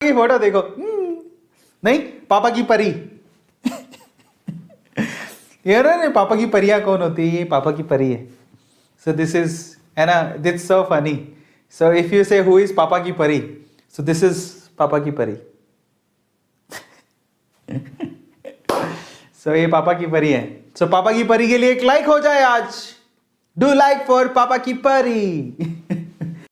की फोटो देखो। नहीं, पापा की परी। यार नहीं, पापा की परियां कौन होती है? ये पापा की परी है। सो दिस इज, है ना, that's so funny. So if you say who is पापा की परी, सो दिस इज पापा की परी। सो ये पापा की परी है। सो पापा की परी के लिए एक लाइक हो जाए आज। डू लाइक फॉर पापा की परी।